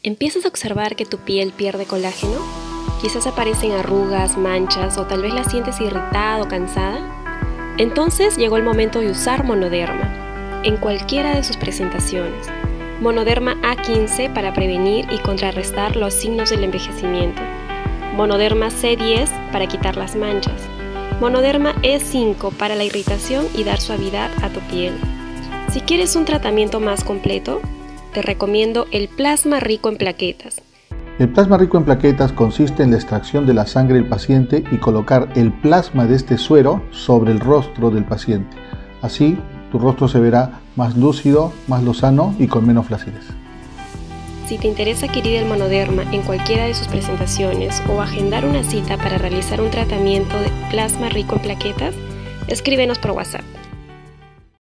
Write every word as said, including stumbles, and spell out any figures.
¿Empiezas a observar que tu piel pierde colágeno? Quizás aparecen arrugas, manchas o tal vez la sientes irritada o cansada. Entonces llegó el momento de usar Monoderma, en cualquiera de sus presentaciones. Monoderma A quince para prevenir y contrarrestar los signos del envejecimiento. Monoderma C diez para quitar las manchas. Monoderma E cinco para la irritación y dar suavidad a tu piel. Si quieres un tratamiento más completo, te recomiendo el plasma rico en plaquetas. El plasma rico en plaquetas consiste en la extracción de la sangre del paciente y colocar el plasma de este suero sobre el rostro del paciente. Así, tu rostro se verá más lúcido, más lozano y con menos flacidez. Si te interesa adquirir el Monoderma en cualquiera de sus presentaciones o agendar una cita para realizar un tratamiento de plasma rico en plaquetas, escríbenos por WhatsApp.